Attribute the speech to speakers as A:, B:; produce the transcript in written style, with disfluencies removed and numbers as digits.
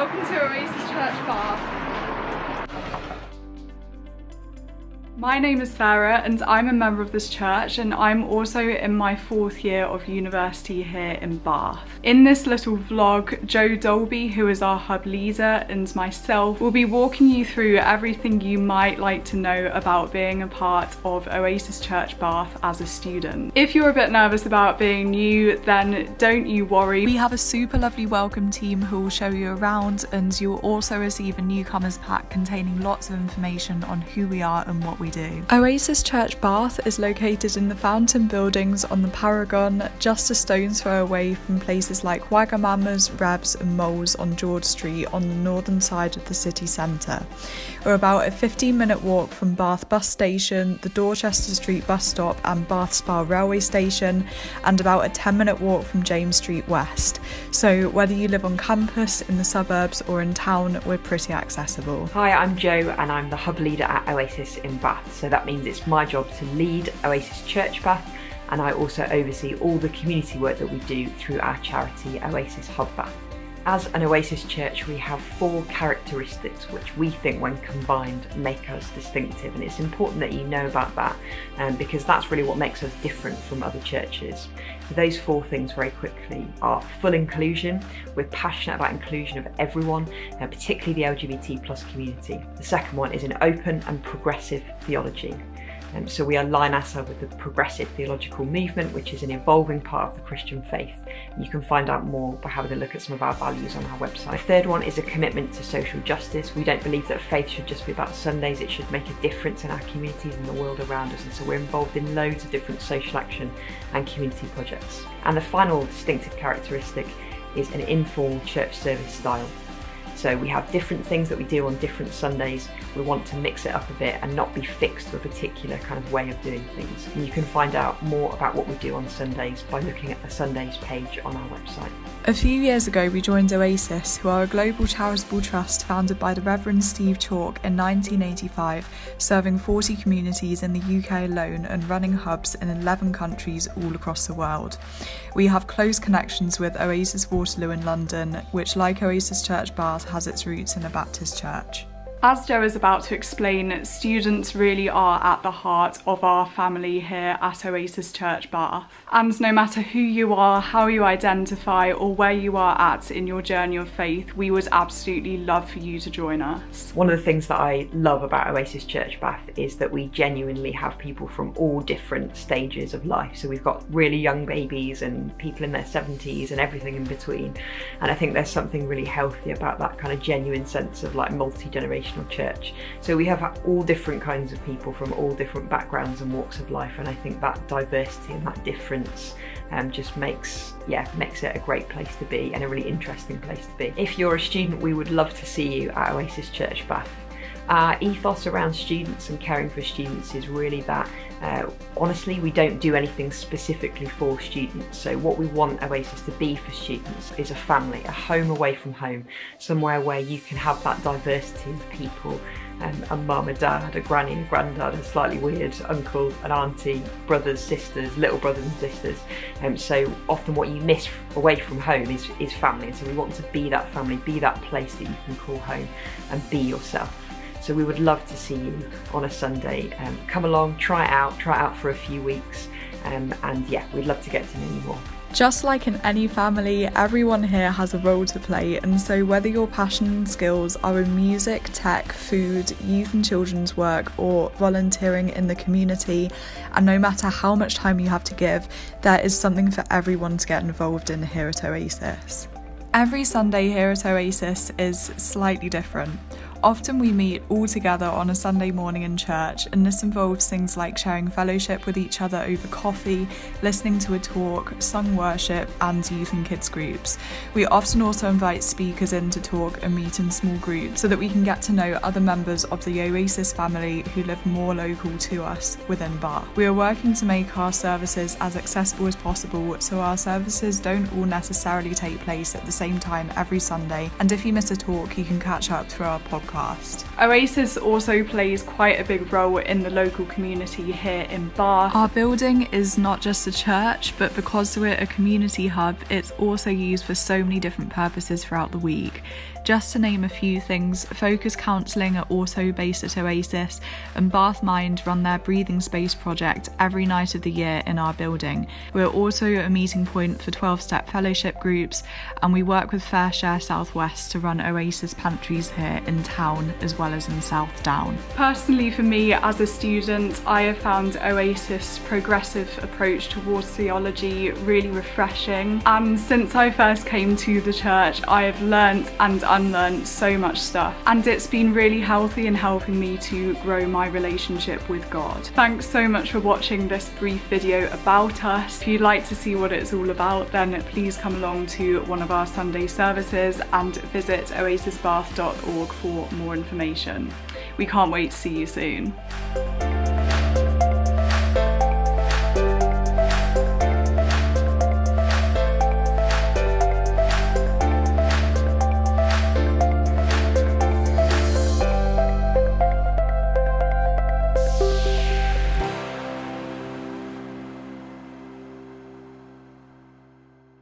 A: Welcome to Oasis Church Bath. My name is Sarah and I'm a member of this church, and I'm also in my 4th year of university here in Bath. In this little vlog, Joe Dolby, who is our hub leader, and myself will be walking you through everything you might like to know about being a part of Oasis Church Bath as a student. If you're a bit nervous about being new, then don't you worry. We have a super lovely welcome team who will show you around, and you'll also receive a newcomers pack containing lots of information on who we are and what we do. Oasis Church Bath is located in the Fountain Buildings on the Paragon, just a stone's throw away from places like Wagamama's, Rebs and Moles on George Street on the northern side of the city centre. We're about a 15-minute walk from Bath bus station, the Dorchester Street bus stop and Bath Spa railway station, and about a 10-minute walk from James Street West. So whether you live on campus, in the suburbs or in town, we're pretty accessible.
B: Hi, I'm Jo and I'm the hub leader at Oasis in Bath. So that means it's my job to lead Oasis Church Bath, and I also oversee all the community work that we do through our charity Oasis Hub Bath. As an Oasis church, we have 4 characteristics which we think when combined make us distinctive, and it's important that you know about that because that's really what makes us different from other churches. So those 4 things very quickly are full inclusion. We're passionate about inclusion of everyone, particularly the LGBT+ community. The second one is an open and progressive theology. So we align ourselves with the progressive theological movement, which is an evolving part of the Christian faith. And you can find out more by having a look at some of our values on our website. The third one is a commitment to social justice. We don't believe that faith should just be about Sundays, it should make a difference in our communities and the world around us. And so we're involved in loads of different social action and community projects. And the final distinctive characteristic is an informal church service style. So we have different things that we do on different Sundays. We want to mix it up a bit and not be fixed to a particular kind of way of doing things. And you can find out more about what we do on Sundays by looking at the Sundays page on our website.
A: A few years ago we joined Oasis, who are a global charitable trust founded by the Reverend Steve Chalk in 1985, serving 40 communities in the UK alone and running hubs in 11 countries all across the world. We have close connections with Oasis Waterloo in London, which, like Oasis Church Bath, has its roots in a Baptist church. As Joe is about to explain, students really are at the heart of our family here at Oasis Church Bath. And no matter who you are, how you identify, or where you are at in your journey of faith, we would absolutely love for you to join us.
B: One of the things that I love about Oasis Church Bath is that we genuinely have people from all different stages of life. So we've got really young babies and people in their 70s and everything in between. And I think there's something really healthy about that kind of genuine sense of like multi-generational church. So we have all different kinds of people from all different backgrounds and walks of life, and I think that diversity and that difference just makes it a great place to be and a really interesting place to be. If you're a student, we would love to see you at Oasis Church Bath. Our ethos around students and caring for students is really that honestly, we don't do anything specifically for students. So what we want Oasis to be for students is a family, a home away from home, somewhere where you can have that diversity of people, a mum, a dad, a granny, a granddad, a slightly weird uncle, an auntie, brothers, sisters, little brothers and sisters. So often what you miss away from home is family. So we want to be that family, be that place that you can call home and be yourself. So we would love to see you on a Sunday. Come along, try it out for a few weeks, and yeah, we'd love to get to know you more.
A: Just like in any family, everyone here has a role to play, and so whether your passion and skills are in music, tech, food, youth and children's work, or volunteering in the community, and no matter how much time you have to give, there is something for everyone to get involved in here at Oasis. Every Sunday here at Oasis is slightly different. Often we meet all together on a Sunday morning in church, and this involves things like sharing fellowship with each other over coffee, listening to a talk, sung worship, and youth and kids groups. We often also invite speakers in to talk and meet in small groups so that we can get to know other members of the Oasis family who live more local to us within Bath. We are working to make our services as accessible as possible, so our services don't all necessarily take place at the same time every Sunday, and if you miss a talk, you can catch up through our podcast. Oasis also plays quite a big role in the local community here in Bath. Our building is not just a church, but because we're a community hub, it's also used for so many different purposes throughout the week. Just to name a few things, Focus Counselling are also based at Oasis, and Bath Mind run their breathing space project every night of the year in our building. We're also a meeting point for 12-step fellowship groups, and we work with Fair Share Southwest to run Oasis pantries here in town as well as in South Down. Personally for me as a student, I have found Oasis' progressive approach towards theology really refreshing, and since I first came to the church I have learnt and unlearnt so much stuff, and it's been really healthy in helping me to grow my relationship with God. Thanks so much for watching this brief video about us. If you'd like to see what it's all about, then please come along to one of our Sunday services and visit oasisbath.org for more information. We can't wait to see you soon.